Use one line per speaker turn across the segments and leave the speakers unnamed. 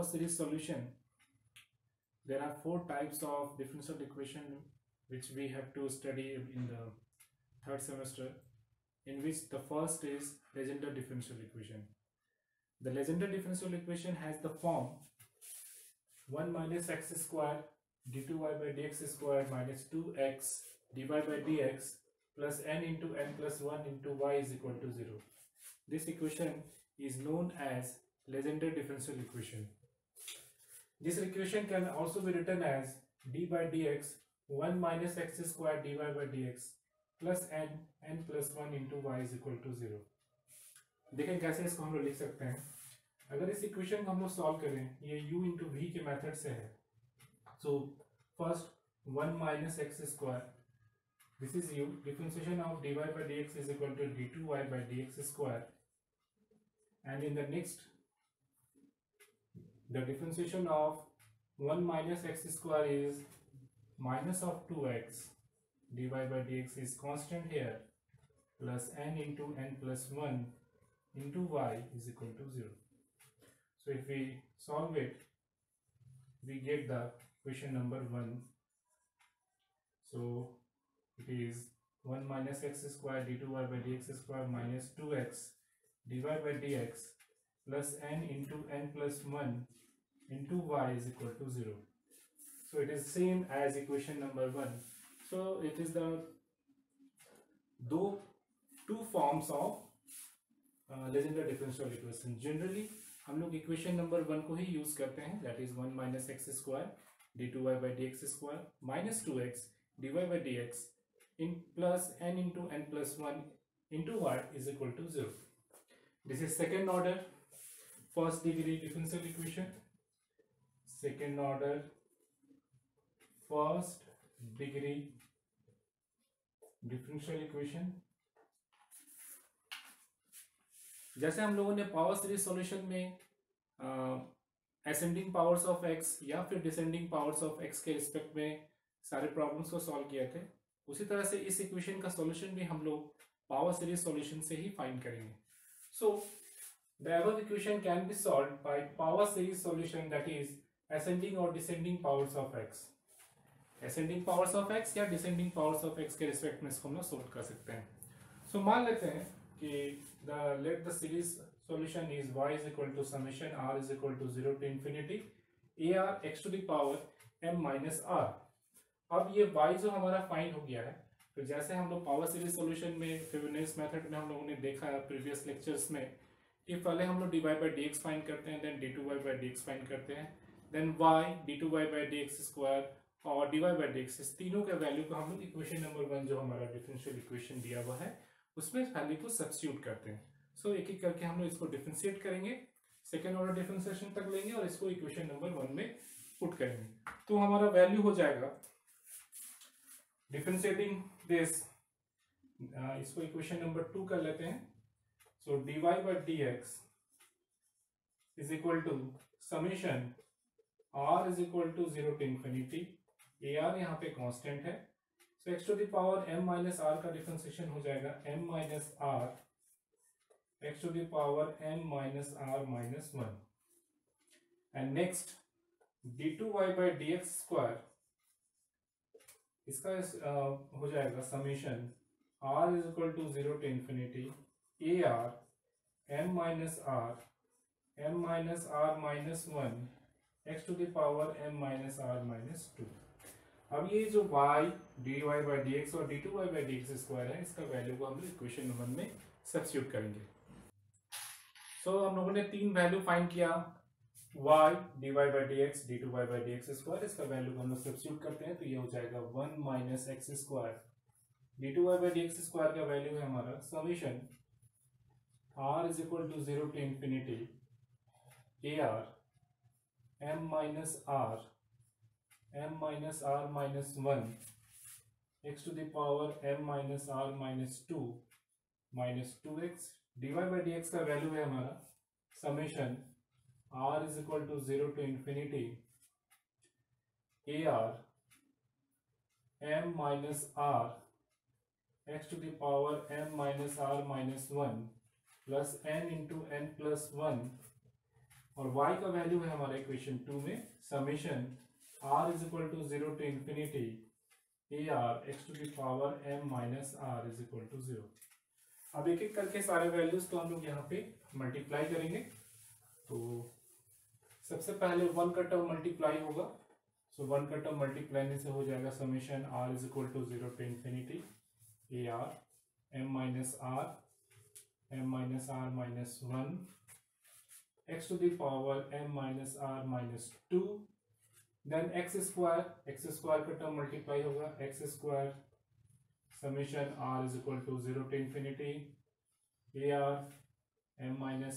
power series solution, there are four types of differential equation which we have to study in the third semester, in which the first is Legendre differential equation. The Legendre differential equation has the form 1 minus x square d2y by dx square minus 2x dy by dx plus n into n plus 1 into y is equal to 0. This equation is known as Legendre differential equation. This equation can also be written as d by dx 1 minus x square dy by dx plus n plus 1 into y is equal to 0. देखें कैसे इसको हम लोग लिख सकते हैं. अगर इस इक्वेशन को हम लोग सॉल्व करें, ये u इंटू वी के मेथड से है. So first 1 minus x square, this is u, differentiation of dy by dx is equal to d2y by dx square, and in the next the differentiation of 1 minus x square is minus of 2x dy by dx is constant here plus n into n plus 1 into y is equal to 0. So if we solve it, we get the equation number 1. So it is 1 minus x square d2y by dx square minus 2x dy by dx plus n into n plus 1 into y is equal to 0. So it is same as equation number 1. So it is the two forms of Legendre differential equation. Generally हम लोग equation number 1 को ही use करते हैं, that is 1 minus x square d2y by dx square minus 2x dy by dx in plus n into n plus 1 into y is equal to 0. This is second order first degree differential equation. Second order first degree differential equation. जैसे हम लोगों ने power series solution में ascending powers of x या फिर descending powers of x के respect में सारे प्रॉब्लम्स को सॉल्व किए थे, उसी तरह से इस इक्वेशन का सॉल्यूशन भी हम लोग पावर सीरीज सॉल्यूशन से ही फाइंड करेंगे. So the above equation can be solved by power series solution, that is ascending और descending powers of x. Ascending powers of x या डिसेंडिंग पावर्स ऑफ एक्स के respect में इसको हम लोग सॉल्व कर सकते हैं. सो मान लेते हैं कि let the series solution is y is equal to summation r is equal to 0 to infinity ar x to the power m minus r. अब ये y जो हमारा फाइंड हो गया है, तो जैसे हम लोग पावर सीरीज सॉल्यूशन में फ्रेबोनियस मेथड में हम लोगों ने देखा है प्रीवियस लेक्चर्स में कि पहले हम लोग dy by dx फाइंड करते हैं, then d2y by dx find करते हैं, then y d2y by dx square और dy by dx, इस तीनों के वैल्यू को हम लोग इक्वेशन नंबर 1 जो हमारा डिफरेंशियल इक्वेशन दिया हुआ है उसमें वैल्यू को सब्स्टिट्यूट करते हैं. सो एक एक करके हम लोग इसको डिफरेंशिएट करेंगे, सेकेंड ऑर्डर डिफरेंशिएशन तक लेंगे और इसको इक्वेशन नंबर 1 में पुट करेंगे. तो हमारा वैल्यू हो जाएगा डिफरेंशिएटिंग दिस, इसको इक्वेशन नंबर 2 कर लेते हैं. So dy by dx is equal to summation r is equal to 0 to infinity, ar यहाँ पे कांस्टेंट है. So x to the power m minus r का डिफरेंशिएशन हो जाएगा m minus r x to the power m minus r minus 1. And next d2y by dx square, इसका हो जाएगा summation r is equal to 0 to infinity ar m minus r minus 1 x to the power m minus r minus 2. अब ये जो y dy by dx और d2y by dx square है, इसका value को हम लोग इक्वेशन नंबर 1 में सब्स्टिट्यूट करेंगे. सो हम लोगों ने तीन वैल्यू फाइंड किया, y dy by dx d2y by dx square, इसका वैल्यू को हम लोग सब्स्टिट्यूट करते हैं तो ये हो जाएगा 1 minus x square d2y by dx square का वैल्यू है हमारा summation r is equal to 0 to infinity ar m minus r minus 1 x to the power m minus r minus 2 minus 2x dy by dx का value है हमारा summation r is equal to 0 to infinity ar m minus r x to the power m minus r minus 1 plus n into n plus 1 और y का value है हमारा equation 2 में summation r is equal to 0 to infinity AR x to the power m minus r is equal to 0। अब एक एक करके सारे वैल्यूज तो हम लोग यहाँ पे मल्टीप्लाई करेंगे। तो सबसे पहले 1 का टर्म मल्टीप्लाई होगा, सो 1 का टर्म मल्टीप्लाई से हो जाएगा summation r is equal to 0 to infinity AR m minus r minus 1 x to the power m minus r minus 2, then x square का टर्म मल्टीप्लाई होगा x square समेशन r is equal to 0 to infinity AR m minus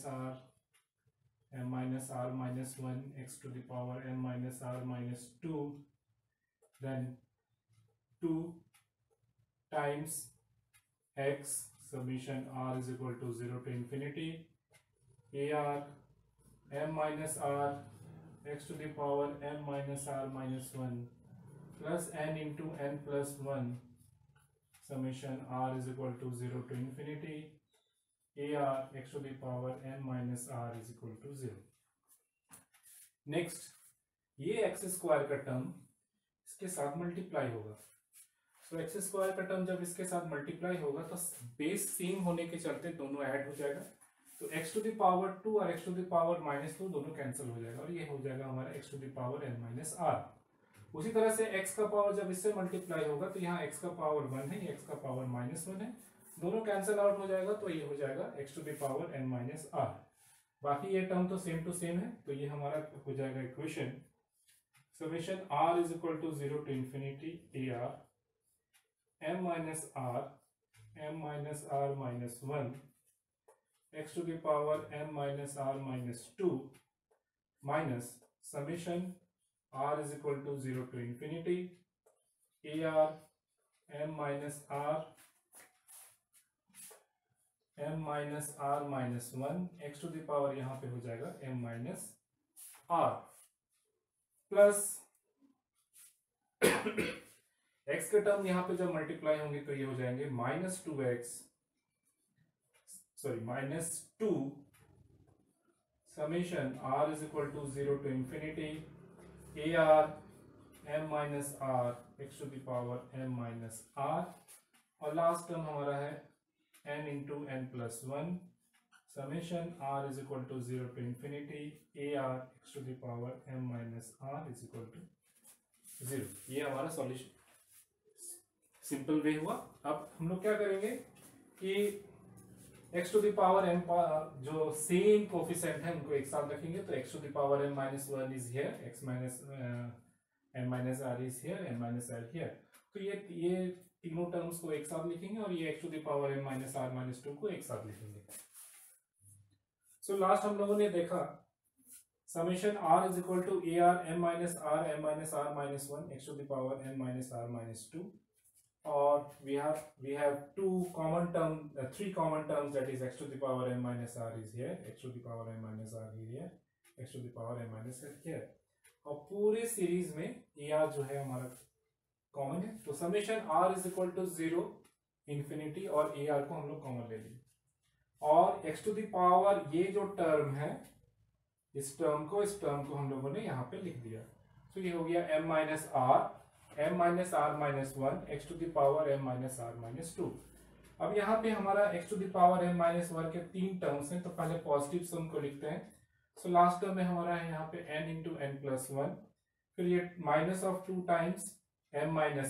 r minus 1 x to the power m minus r minus 2, then 2 times x summation r is equal to 0 to infinity AR m minus r x to the power m minus r minus 1 plus n into n plus 1 summation r is equal to 0 to infinity AR x to the power m minus r is equal to 0। Next ये x square का term इसके साथ multiply होगा। So x square का term जब इसके साथ multiply होगा तो बेस सेम होने के चलते दोनों ऐड हो जाएगा, तो x टू द पावर 2 और x टू द पावर -2 दोनों कैंसिल हो जाएगा और ये हो जाएगा हमारा x to the power n minus r। उसी तरह से x का पावर जब इससे मल्टीप्लाई होगा तो यहाँ x का पावर 1 है, ये x का पावर -1 है, दोनों कैंसिल आउट हो जाएगा तो ये हो जाएगा x to the power n minus r। बाकी ये टर्म तो सेम टू सेम है, तो ये हमारा हो जाएगा equation summation r is equal to 0 to infinity AR m minus r minus 1 x to the power m minus r minus 2 minus summation r is equal to 0 to infinity AR m minus r minus 1 x to the power यहाँ पे हो जाएगा m minus r plus x के term यहाँ पे जब multiply होंगे तो ये हो जाएंगे minus 2 summation r is equal to 0 to infinity AR m minus r x to the power m minus r और लास्ट टर्म हमारा है n into n plus 1 summation r is equal to 0 to infinity AR x to the power m minus r is equal to 0। ये हमारा solution simple way हुआ। अब हम लोग क्या करेंगे कि x to the power m जो सेम कोफिशिएंट है उनको एक साथ रखेंगे, तो x to the power m minus 1 is here, x minus n minus r is here, n minus r here, तो ये तीनों टर्म्स को एक साथ लिखेंगे और ये x to the power m minus r minus 2 को एक साथ लिखेंगे। सो लास्ट हम लोगों ने देखा summation r is equal to AR m minus r minus 1 x to the power m minus r minus 2, or we have three common terms, that is x to the power m minus r is here, x to the power m minus r here, x to the power m minus r here, और पूरे series में AR जो है हमारा common है, तो summation r is equal to 0 infinity और AR को हम लोग कॉमन ले लिए और x टू द पावर ये जो टर्म है इस टर्म को हम लोगों ने यहाँ पे लिख दिया, तो ये हो गया m minus r minus 1 x to the power m minus r minus 2। अब यहाँ पे हमारा x to the power m minus 1 के तीन टर्म्स हैं, तो पहले पॉजिटिव सम को लिखते हैं। सो लास्ट टर्म में हमारा है यहाँ पे n into n plus 1, फिर ये minus of 2 times m minus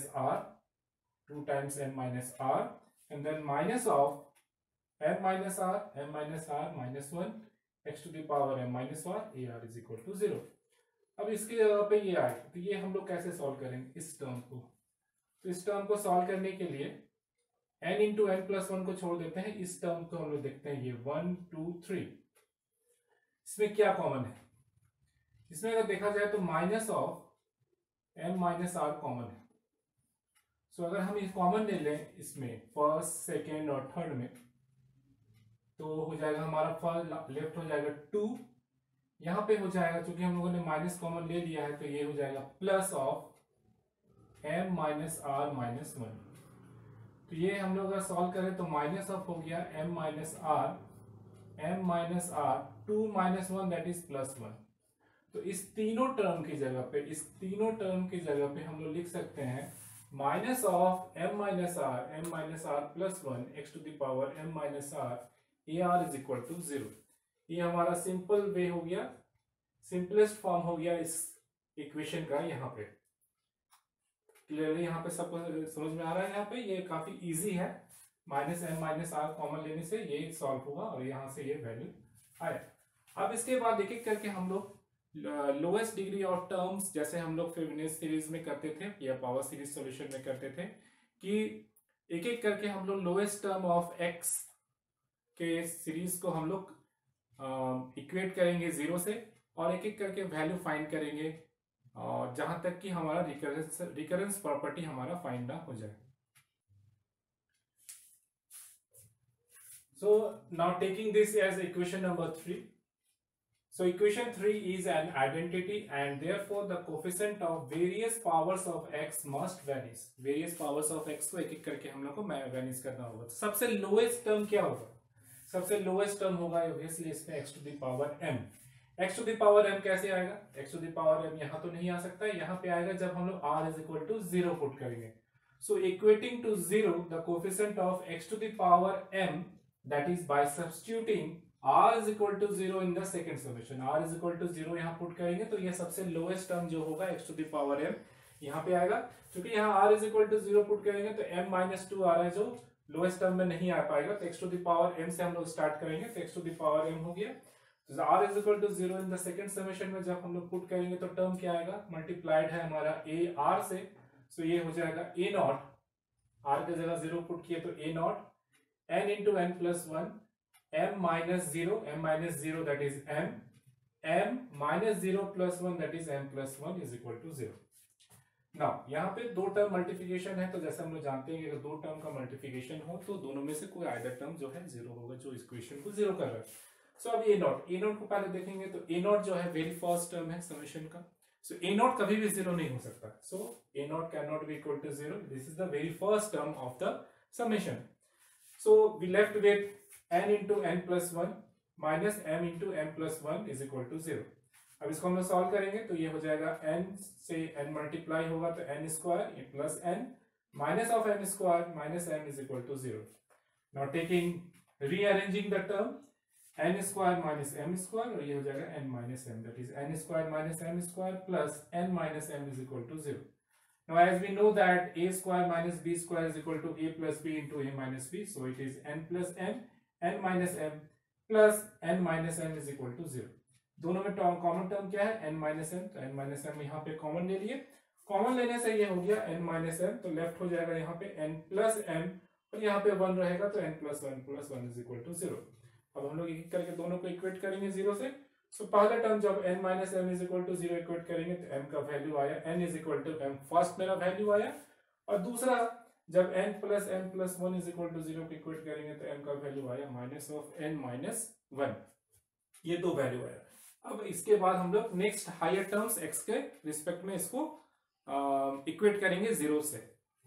r and then minus of m minus r minus 1 x to the power m minus r AR is equal to 0। अब इसके जगह पे ये आए तो ये हम लोग कैसे सॉल्व करेंगे इस टर्म को, तो इस टर्म को सॉल्व करने के लिए n into n plus 1 को छोड़ देते हैं, इस टर्म को हम लोग देखते हैं ये 1 2 3, इसमें क्या कॉमन है, इसमें अगर देखा जाए तो minus of m minus r common है। सो अगर हम ये कॉमन ले लें इसमें फर्स्ट सेकेंड और थर्ड में तो हो जाएगा हमारा फर्स्ट लेफ्ट हो जाएगा 2, यहाँ पे हो जाएगा क्योंकि हम लोगों ने माइनस कॉमन ले लिया है तो ये हो जाएगा plus of m minus r minus 1, तो ये हम लोग अगर सॉल्व करें तो माइनस ऑफ हो गया m minus r m minus r, 2 minus 1 that is plus 1। तो इस तीनों टर्म की जगह पे हम लोग लिख सकते हैं minus of m minus r plus 1 x to the power m minus r a r is equal to 0। ये हमारा सिंपल वे हो गया, सिंपलेस्ट फॉर्म हो गया इस इक्वेशन का। यहाँ पे क्लियरली यहाँ पे सबको समझ में आ रहा है। यहाँ पे ये काफी इजी है, minus m minus r common लेने से ये सॉल्व होगा और यहाँ से ये वैल्यू आए। अब इसके बाद एक एक करके हम लोग लोएस्ट डिग्री ऑफ टर्म्स, जैसे हम लोग फ्रीवेनियस सीरीज में करते थे या पावर सीरीज सॉल्यूशन में करते थे, कि एक एक करके हम लोग लोएस्ट टर्म ऑफ एक्स के सीरीज को हम लोग इक्वेट करेंगे 0 से और एक एक करके वैल्यू फाइंड करेंगे और जहां तक कि हमारा रिकरेंस प्रॉपर्टी हमारा फाइंड हो जाए। So now taking this as equation number 3. So equation 3 is an identity and therefore the coefficient of various powers of x must vanish. Various powers of x को एक एक करके हम लोग को vanish करना होगा। तो सबसे lowest term क्या होगा? सबसे lowest term होगा obviously इसमें x to the power m। x to the power m कैसे आएगा? x to the power m यहाँ तो नहीं आ सकता है, यहाँ पे आएगा जब हम लोग r is equal to 0 put करेंगे। So equating to 0 the coefficient of x to the power m, that is by substituting r is equal to 0 in the second summation, r is equal to 0 यहाँ put करेंगे तो ये सबसे lowest term जो होगा x to the power m यहाँ पे आएगा। क्योंकि यहाँ r is equal to 0 put करेंगे तो m minus 2 आ रहा है जो lowest term में नहीं आ पाएगा, तो x to the power m से हम लोग स्टार्ट करेंगे तो x to the power m हो गया। तो r is equal to 0 in the second summation में जब हम लोग पुट करेंगे तो टर्म क्या आएगा, मल्टीप्लाइड है हमारा a r से, सो ये हो जाएगा a नॉट, r की जगह 0 पुट किए तो a nought n into n plus 1 m minus 0 that is m minus 0 plus 1 that is m plus 1 is equal to 0। Now यहाँ पे दो टर्म मल्टीप्लिकेशन है तो जैसे हम लोग जानते हैं कि अगर दो टर्म का मल्टीप्लिकेशन हो तो दोनों में से कोई आइदर टर्म जो है 0 होगा जो इक्वेशन को 0 कर रहा है। सो अब a नॉट को पहले देखेंगे तो a नॉट जो है वेरी फर्स्ट टर्म है समेशन का। सो a नॉट कभी भी 0 नहीं हो सकता, so a nought can not be equal to 0, this is the very first term of the summation. So we left with n into n plus 1 minus m into m plus 1 is equal to 0। अब इसको हम लोग solve करेंगे तो ये हो जाएगा n से n मल्टीप्लाई होगा तो n square plus n minus of n square minus m is equal to 0। Now taking rearranging the term n square minus m square और ये हो जाएगा n minus m, that is n square minus m square plus n minus m is equal to 0। Now as we know that a square minus b square is equal to a plus b into a minus b, so it is n plus m, n minus m plus n minus m is equal to 0। दोनों में common term क्या है, n minus m, तो n minus m यहाँ पे common ले लिए, common लेने से ये हो गया n minus m, तो लेफ्ट हो जाएगा यहाँ पे n plus m और यहाँ पे 1 रहेगा तो n plus 1 is equal to 0। अब हम लोग एक करके दोनों को इक्वेट करेंगे 0 से। सो पहला टर्म जब n minus m is equal to 0 equate करेंगे तो m का वैल्यू आया n is equal to m, first मेरा वैल्यू आया, और दूसरा जब n plus m plus 1 is equal to 0 को इक्वेट करेंगे तो m का वैल्यू आया माइनस ऑफ n माइनस 1, ये दो वैल्यू आया। अब इसके बाद हम लोग नेक्स्ट हायर टर्म्स x के रिस्पेक्ट में इसको इक्वेट करेंगे 0 से।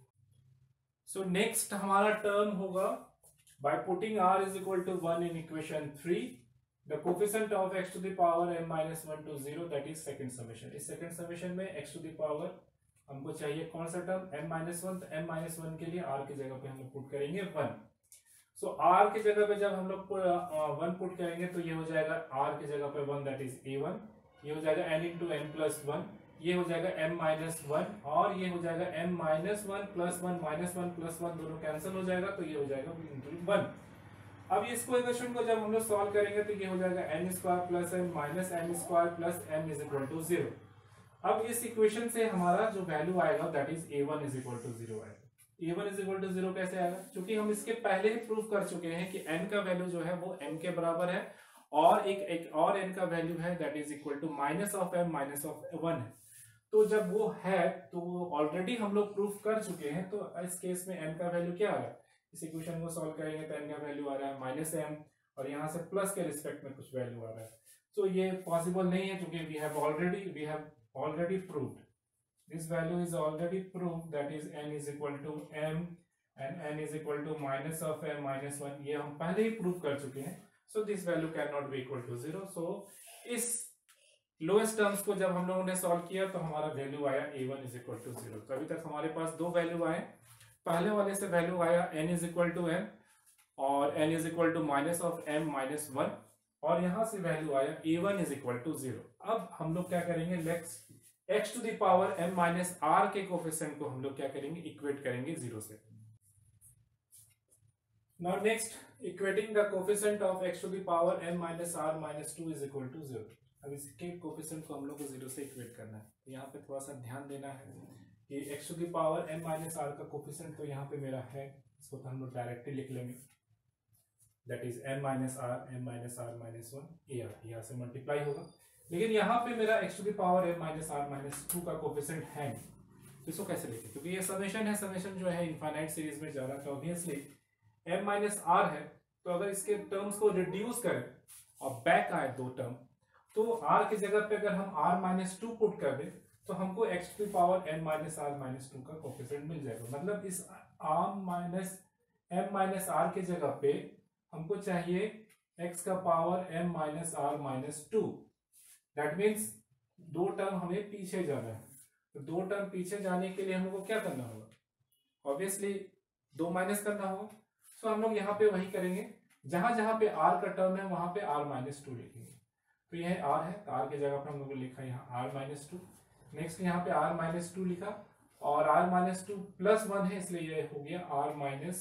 सो नेक्स्ट हमारा टर्म होगा by putting r is equal to 1 in equation 3 the coefficient of x to the power m minus 1 to 0, that is second summation। इस second summation में x to the power हमको चाहिए कौन सा term, m minus 1, तो m minus 1 के लिए r की जगह पे हम लोग पुट करेंगे 1। सो r की जगह पे जब हम लोग 1 पुट करेंगे तो ये हो जाएगा r की जगह पे 1 that is a1, ये हो जाएगा n into n plus 1, ये हो जाएगा m minus 1 और ये हो जाएगा m minus 1 plus 1 minus 1 plus 1 दोनों कैंसिल हो जाएगा तो ये हो जाएगा into 1। अब इस इक्वेशन को जब हम लोग सॉल्व करेंगे तो ये हो जाएगा n square plus m minus m square plus m is equal to 0। अब इस इक्वेशन से हमारा जो वैल्यू आएगा that is a1 is equal to 0 आएगा। a1 इज इक्वल टू 0 कैसे आएगा, क्योंकि हम इसके पहले ही प्रूव कर चुके हैं कि n का वैल्यू जो है वो m के बराबर है और एक और n का वैल्यू है that is equal to minus of m minus of 1 है। तो जब वो है तो ऑलरेडी हम लोग प्रूफ कर चुके हैं, तो इस केस में n का वैल्यू क्या आ रहा है, इस इक्वेशन को सॉल्व करेंगे तो n का वैल्यू आ रहा है माइनस m और यहाँ से प्लस के रिस्पेक्ट में कुछ वैल्यू आ रहा है। तो ये पॉसिबल नहीं है क्योंकि we have already proved, this value is already proved that is n is equal to m and n is equal to minus of m minus 1, ये हम पहले ही प्रूव कर चुके हैं। So this value can not be equal to 0। So इस lowest terms को जब हम लोगों ने सॉल्व किया तो हमारा वैल्यू आया a1 इज इक्वल टू 0। तो अभी तक हमारे पास दो वैल्यू आए। पहले वाले से वैल्यू आया n is equal to m और n is equal to minus of m minus 1, और यहां से वैल्यू आया a1 इज इक्वल टू 0। अब हम लोग क्या करेंगे, let's x to the power m minus r के कोफिशिएंट को हम लोग क्या करेंगे, इक्वेट करेंगे 0 से। Now next equating the coefficient of x to the power m minus r minus 2 is equal to 0। अब इसके कोफिशिएंट को हम लोग को 0 से इक्वेट करना है। तो यहाँ पे थोड़ा सा ध्यान देना है कि x to the power m minus r का कोफिशिएंट तो यहाँ पे मेरा है, इसको तो हम लोग डायरेक्टली लिख लेंगे, that is m minus r minus 1 यहाँ से मल्टीप्लाई होगा। लेकिन यहाँ पे मेरा x to the power m minus r minus 2 का कोफिशिएंट है, तो इसको कैसे लिखें, क्योंकि ये समेशन है, समेशन जो है इनफाइनाइट सीरीज में जा रहा है, तो ऑब्वियसली m माइनस r है, तो अगर इसके टर्म्स को रिड्यूस करें और बैक आए दो टर्म, तो r की जगह पे अगर हम r माइनस 2 पुट कर दें तो हमको x to the power m minus r minus 2 का कोफिशिएंट मिल जाएगा। मतलब इस m माइनस r की जगह पे हमको चाहिए x का power m minus r minus 2। That means दो टर्म हमें पीछे जाना है, तो दो टर्म पीछे जाने के लिए हमको क्या करना होगा, ऑब्वियसली दो माइनस करना होगा। सो हम लोग यहाँ पे वही करेंगे, जहां जहां पे r का टर्म है वहां पे r माइनस 2 लिखेंगे। तो यह r है, तो r की जगह पर हम लोग लिखा यहाँ r माइनस 2। नेक्स्ट यहाँ पे r माइनस 2 लिखा, और r माइनस 2 प्लस 1 है, इसलिए ये हो गया r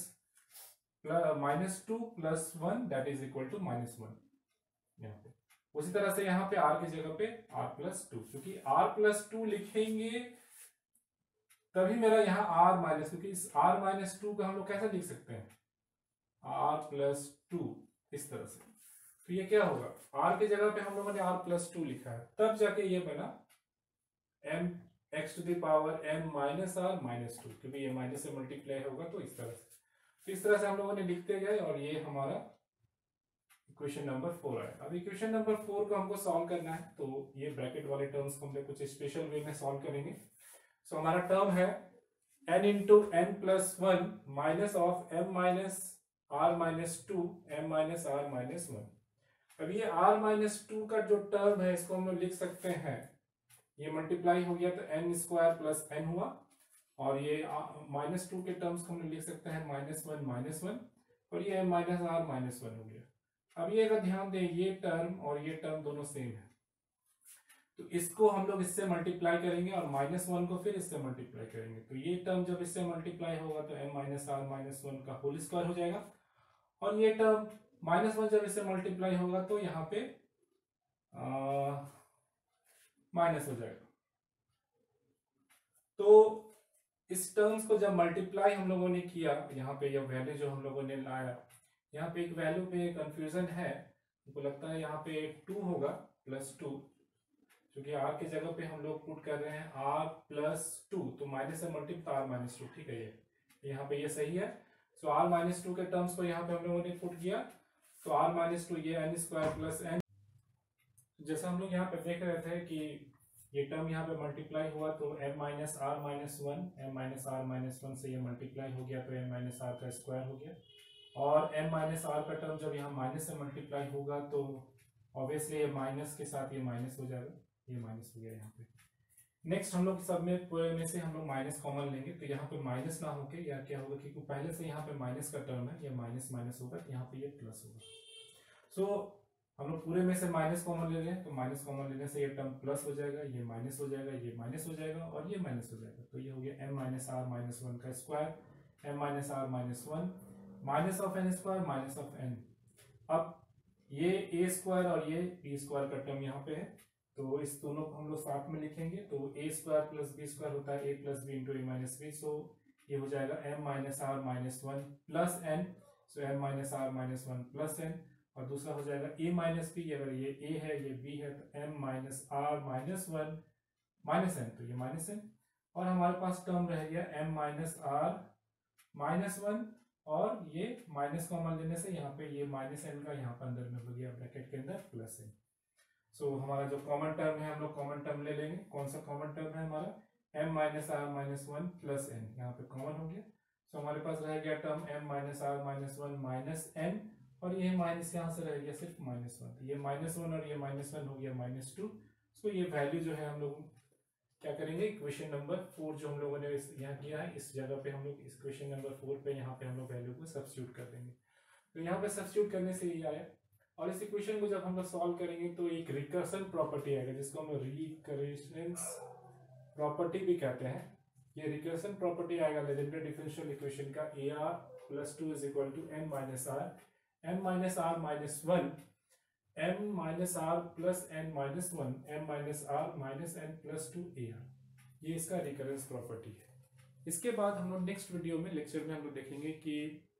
minus 2 plus 1 that is equal to minus 1 यहाँ पे। उसी तरह से यहाँ पे r की जगह पे r प्लस 2, क्योंकि r प्लस 2 लिखेंगे तभी मेरा यहाँ r माइनस, क्योंकि इस r माइनस 2 को हम लोग कैसे लिख सकते हैं, r प्लस 2 इस तरह से। तो ये क्या होगा, r की जगह पे हम लोगों ने r प्लस 2 लिखा है, तब जाके ये बना m x to the power m minus r minus 2, क्योंकि ये माइनस से मल्टीप्लाई होगा, तो इस तरह से। तो इस तरह से हम लोगों ने लिखते गए, और ये हमारा इक्वेशन नंबर 4 आया। अब इक्वेशन नंबर 4 को हमको सॉल्व करना है, तो ये ब्रैकेट वाले टर्म्स को हम लोग कुछ स्पेशल वे में सॉल्व करेंगे। सो हमारा टर्म है n into n plus 1 minus of m minus r minus 2 m minus r minus 1। अब ये r माइनस 2 का जो टर्म है इसको हम लोग लिख सकते हैं, ये मल्टीप्लाई हो गया तो n स्क्वायर प्लस n हुआ, और ये माइनस 2 के टर्म्स को हम लोग लिख सकते हैं माइनस 1, और ये m माइनस r माइनस 1 हो गया। अब ये अगर ध्यान दें, ये टर्म और ये टर्म दोनों सेम है, तो इसको हम लोग इससे मल्टीप्लाई करेंगे और माइनस 1 को फिर इससे मल्टीप्लाई करेंगे, तो ये टर्म जब इससे मल्टीप्लाई होगा तो m माइनस r माइनस 1 का होल स्क्वायर हो जाएगा, और ये टर्म माइनस 1 जब इससे मल्टीप्लाई होगा तो यहाँ पे माइनस हो जाएगा। तो इस टर्म्स को जब मल्टीप्लाई हम लोगों ने किया, यहाँ पे यह वैल्यू जो हम लोगों ने लाया, यहाँ पे एक वैल्यू पे कंफ्यूजन है, मुझको लगता है यहाँ पे 2 होगा प्लस 2, क्योंकि r की जगह पे हम लोग पुट कर रहे हैं r प्लस 2, तो माइनस से मल्टीप्लाई r माइनस 2, ठीक है, ये यहाँ पे ये सही है। सो r माइनस 2 के टर्म्स को यहाँ पे हम लोगों ने पुट किया, तो r माइनस 2 ये n स्क्वायर प्लस n, जैसा हम लोग यहाँ पे देख रहे थे कि ये टर्म यहाँ पे मल्टीप्लाई हुआ तो m minus r minus 1, m minus r minus 1 से ये मल्टीप्लाई हो गया तो m माइनस r का स्क्वायर हो गया, और m माइनस r का टर्म जब यहाँ माइनस से मल्टीप्लाई होगा तो ऑब्वियसली ये माइनस के साथ ये माइनस हो जाएगा, ये माइनस हो गया यहाँ पे। नेक्स्ट हम लोग सब में पूरे में से हम लोग माइनस कॉमन लेंगे, तो यहाँ पे माइनस ना होके या क्या होगा, क्योंकि पहले से यहाँ पे माइनस का टर्म है, ये माइनस माइनस होगा तो यहाँ पे ये प्लस होगा। सो हम लोग पूरे में से माइनस कॉमन ले लें, तो माइनस कॉमन लेने से ये टर्म प्लस हो जाएगा, ये माइनस हो जाएगा, ये माइनस हो जाएगा, और ये माइनस हो जाएगा, तो ये हो गया m माइनस r माइनस 1 का square, m minus r minus 1 minus of n square minus of n। अब ये a स्क्वायर और ये b स्क्वायर का टर्म यहाँ पे है, तो इस दोनों को हम लोग साथ में लिखेंगे, तो a square plus b square होता है a plus b into a minus b, so ये हो जाएगा m minus r minus 1 plus n, so m minus r minus 1 plus n, और दूसरा हो जाएगा a माइनस बी, अगर ये a है ये b है तो m minus r minus 1 minus n, तो ये माइनस n, और हमारे पास टर्म रह गया m माइनस r माइनस 1, और ये माइनस कॉमन लेने से यहाँ पे ये माइनस n का यहाँ पर अंदर में हो गया ब्रैकेट के अंदर प्लस n। सो हमारा जो कॉमन टर्म है हम लोग कॉमन टर्म ले लेंगे, कौन सा कॉमन टर्म है हमारा, m minus r minus 1 plus n, यहाँ पे कॉमन हो गया। सो हमारे पास रह गया term m minus r minus 1 minus n, और ये माइनस यहाँ से रह गया सिर्फ -1, ये -1 और ये -1 हो गया -2। सो ये वैल्यू जो है हम लोग क्या करेंगे, इक्वेशन नंबर 4 जो हम लोगों ने यहाँ किया है इस जगह पे हम लोग इस क्वेश्चन नंबर 4 पे यहाँ पे हम लोग वैल्यू को सब्स्टिट्यूट कर देंगे। तो यहाँ पे सब्स्टिट्यूट करने से ये आया, और इस इक्वेशन को जब हम लोग सॉल्व करेंगे तो एक रिकर्सन प्रॉपर्टी आएगा जिसको हम रिकरेशंस प्रॉपर्टी भी कहते हैं। ये रिकर्सन प्रॉपर्टी आएगा लेजेंडरी डिफरेंशियल इक्वेशन का AR + 2 = n - r, n - r - 1 m - r + n - 1 m - r - n + 2 AR, ये इसका रिकरेंस प्रॉपर्टी है। इसके बाद हम लोग नेक्स्ट वीडियो में लेक्चर में हम लोग देखेंगे कि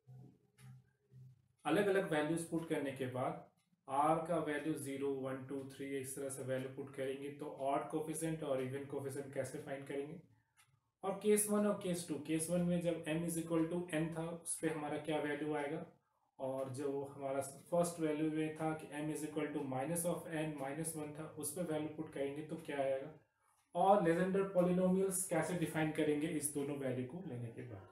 अलग अलग वैल्यूज पुट करने के बाद r का वैल्यू 0 1 2 3 इस तरह से वैल्यू पुट करेंगे तो ऑड कोफिशिएंट और इवन कोफिशिएंट कैसे फाइंड करेंगे। और केस 1 और केस 2, केस 1 में जब m = n था उस पर हमारा क्या वैल्यू आएगा, और जो हमारा फर्स्ट वैल्यू में था कि m = -n -1 था उस पर वैल्यू पुट करेंगे तो क्या आएगा, और लेजेंडर पॉलिनोमियल्स कैसे डिफाइन करेंगे इस दोनों वैल्यू को लेने के बाद।